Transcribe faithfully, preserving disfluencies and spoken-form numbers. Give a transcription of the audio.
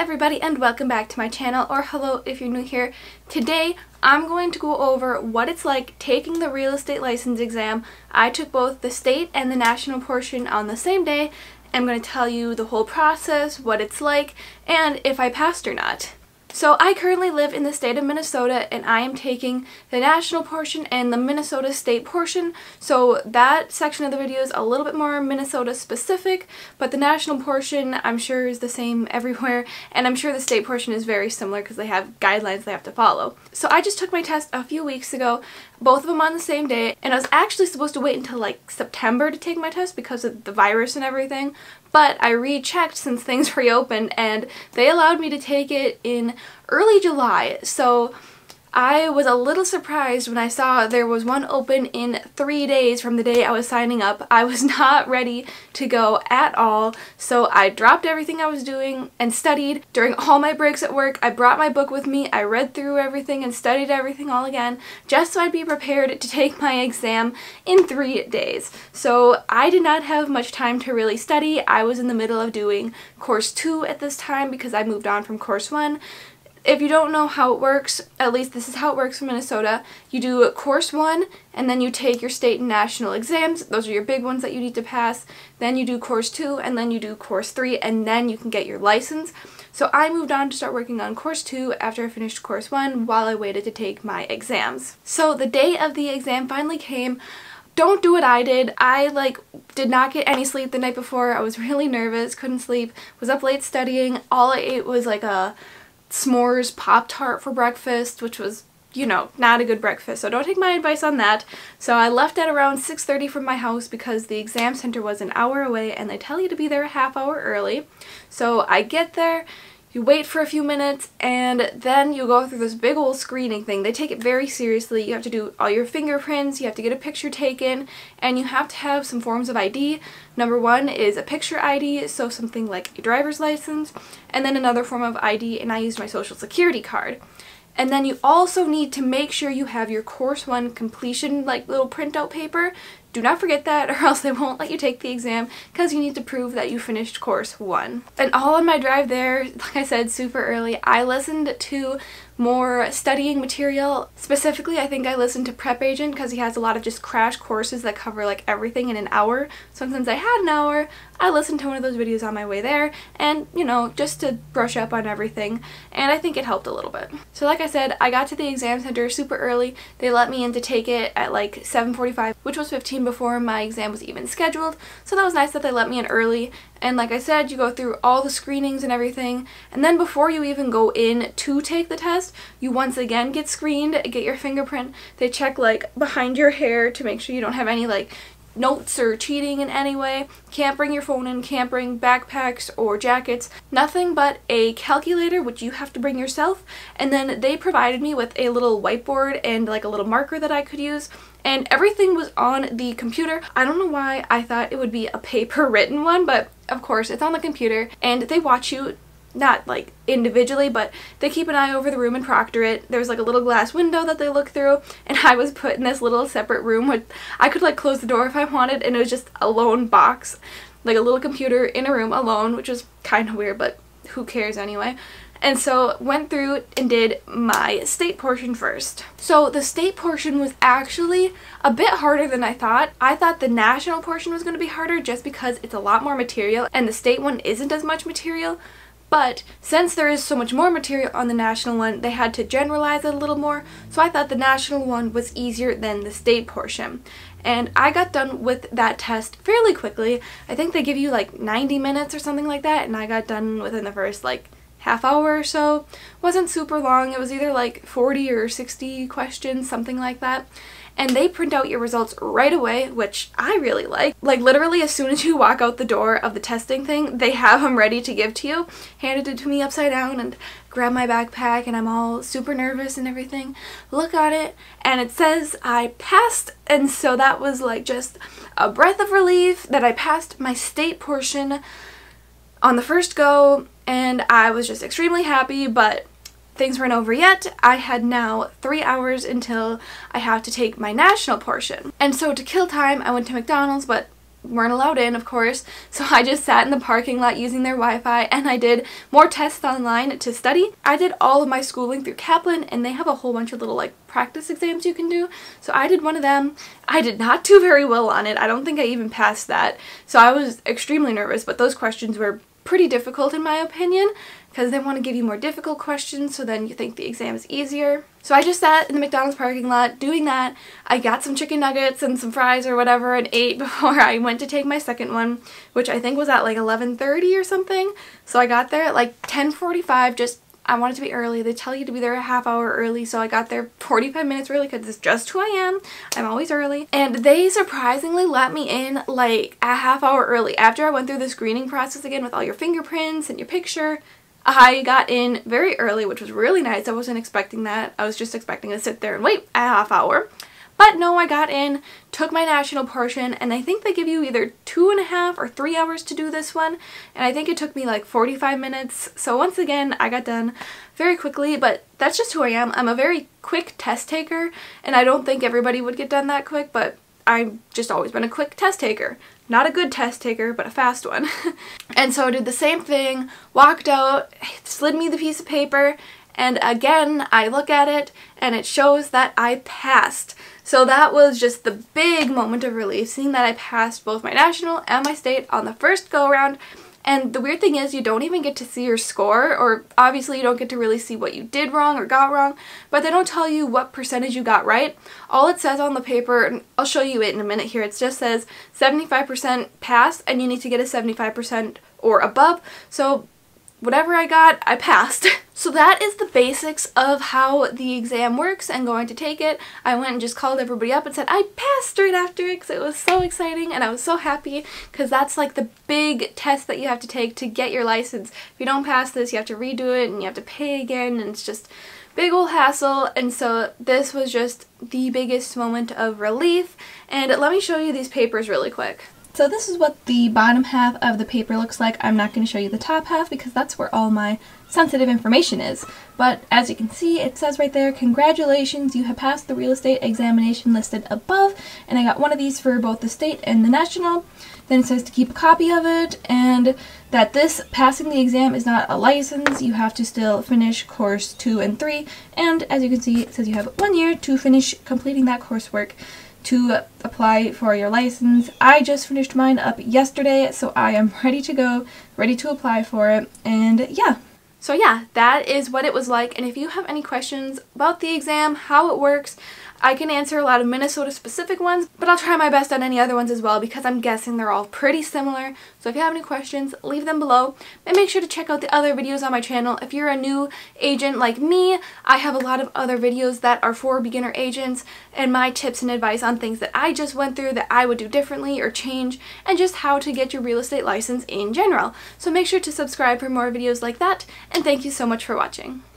everybody and welcome back to my channel, or hello if you're new here. Today I'm going to go over what it's like taking the real estate license exam. I took both the state and the national portion on the same day. I'm going to tell you the whole process, what it's like, and if I passed or not. So I currently live in the state of Minnesota and I am taking the national portion and the Minnesota state portion. So that section of the video is a little bit more Minnesota specific, but the national portion I'm sure is the same everywhere, and I'm sure the state portion is very similar because they have guidelines they have to follow. So I just took my test a few weeks ago, both of them on the same day, and I was actually supposed to wait until like September to take my test because of the virus and everything. But I rechecked since things reopened and they allowed me to take it in early July. So I was a little surprised when I saw there was one open in three days from the day I was signing up. I was not ready to go at all, so I dropped everything I was doing and studied. During all my breaks at work, I brought my book with me. I read through everything and studied everything all again, just so I'd be prepared to take my exam in three days. So I did not have much time to really study. I was in the middle of doing course two at this time because I moved on from course one. If you don't know how it works, at least this is how it works in Minnesota. You do course one and then you take your state and national exams. Those are your big ones that you need to pass. Then you do course two and then you do course three and then you can get your license. So I moved on to start working on course two after I finished course one while I waited to take my exams. So the day of the exam finally came. Don't do what I did. I like did not get any sleep the night before. I was really nervous, couldn't sleep, was up late studying. All I ate was like a s'mores Pop-Tart for breakfast, which was, you know, not a good breakfast, so don't take my advice on that. So I left at around six thirty from my house because the exam center was an hour away and they tell you to be there a half hour early. So I get there, you wait for a few minutes, and then you go through this big old screening thing. They take it very seriously. You have to do all your fingerprints, you have to get a picture taken, and you have to have some forms of I D. Number one is a picture I D, so something like a driver's license, and then another form of I D, and I used my social security card. And then you also need to make sure you have your course one completion like little printout paper. Do not forget that, or else they won't let you take the exam because you need to prove that you finished course one. And all on my drive there, like I said, super early, I listened to more studying material. Specifically, I think I listened to Prep Agent because he has a lot of just crash courses that cover like everything in an hour. So since I had an hour, I listened to one of those videos on my way there and, you know, just to brush up on everything, and I think it helped a little bit. So like I said, I got to the exam center super early. They let me in to take it at like seven forty-five, which was fifteen before my exam was even scheduled, so that was nice that they let me in early. And like I said, you go through all the screenings and everything, and then before you even go in to take the test, you once again get screened, get your fingerprint. They check like behind your hair to make sure you don't have any like notes or cheating in any way. Can't bring your phone in, can't bring backpacks or jackets, nothing but a calculator, which you have to bring yourself. And then they provided me with a little whiteboard and like a little marker that I could use, and everything was on the computer. I don't know why I thought it would be a paper written one, but of course it's on the computer, and they watch you, not like individually, but they keep an eye over the room and proctor it. There's like a little glass window that they look through, and I was put in this little separate room where I could like close the door if I wanted, and it was just a lone box, like a little computer in a room alone, which was kind of weird, but who cares anyway. And so went through and did my state portion first. So the state portion was actually a bit harder than I thought. I thought the national portion was going to be harder just because it's a lot more material and the state one isn't as much material. But since there is so much more material on the national one, they had to generalize it a little more, so I thought the national one was easier than the state portion. And I got done with that test fairly quickly. I think they give you like ninety minutes or something like that, and I got done within the first like half hour or so. Wasn't super long. It was either like forty or sixty questions, something like that. And they print out your results right away, which I really like. Like literally as soon as you walk out the door of the testing thing, they have them ready to give to you. Handed it to me upside down and grabbed my backpack, and I'm all super nervous and everything. Look at it and it says I passed, and so that was like just a breath of relief that I passed my state portion on the first go, and I was just extremely happy. But things weren't over yet. I had now three hours until I have to take my national portion. And so to kill time, I went to McDonald's, but weren't allowed in, of course, so I just sat in the parking lot using their Wi-Fi, and I did more tests online to study. I did all of my schooling through Kaplan, and they have a whole bunch of little like practice exams you can do, so I did one of them. I did not do very well on it. I don't think I even passed that, so I was extremely nervous, but those questions were pretty difficult in my opinion, because they want to give you more difficult questions so then you think the exam is easier. So I just sat in the McDonald's parking lot doing that. I got some chicken nuggets and some fries or whatever and ate before I went to take my second one, which I think was at like eleven thirty or something. So I got there at like ten forty-five, just I wanted to be early. They tell you to be there a half hour early, so I got there forty-five minutes early because it's just who I am. I'm always early. And they surprisingly let me in like a half hour early. After I went through the screening process again with all your fingerprints and your picture, I got in very early, which was really nice. I wasn't expecting that. I was just expecting to sit there and wait a half hour. But no, I got in, took my national portion, and I think they give you either two and a half or three hours to do this one. And I think it took me like forty-five minutes. So once again, I got done very quickly, but that's just who I am. I'm a very quick test taker, and I don't think everybody would get done that quick, but I've just always been a quick test taker. Not a good test taker, but a fast one. And so I did the same thing, walked out, slid me the piece of paper, and again, I look at it, and it shows that I passed. So that was just the big moment of relief, seeing that I passed both my national and my state on the first go-around. And the weird thing is you don't even get to see your score, or obviously you don't get to really see what you did wrong or got wrong, but they don't tell you what percentage you got right. All it says on the paper, and I'll show you it in a minute here, it just says seventy-five percent pass and you need to get a seventy-five percent or above. So whatever I got, I passed. So that is the basics of how the exam works and going to take it. I went and just called everybody up and said I passed straight after it because it was so exciting and I was so happy because that's like the big test that you have to take to get your license. If you don't pass this, you have to redo it and you have to pay again, and it's just big old hassle. And so this was just the biggest moment of relief. And let me show you these papers really quick. So this is what the bottom half of the paper looks like. I'm not going to show you the top half because that's where all my sensitive information is. But as you can see, it says right there, congratulations, you have passed the real estate examination listed above. And I got one of these for both the state and the national. Then it says to keep a copy of it, and that this passing the exam is not a license. You have to still finish course two and three. And as you can see, it says you have one year to finish completing that coursework to apply for your license. I just finished mine up yesterday, so I am ready to go, ready to apply for it, and yeah. So yeah, that is what it was like, and if you have any questions about the exam, how it works, I can answer a lot of Minnesota specific ones, but I'll try my best on any other ones as well because I'm guessing they're all pretty similar. So if you have any questions, leave them below, and make sure to check out the other videos on my channel. If you're a new agent like me, I have a lot of other videos that are for beginner agents and my tips and advice on things that I just went through that I would do differently or change, and just how to get your real estate license in general. So make sure to subscribe for more videos like that, and thank you so much for watching.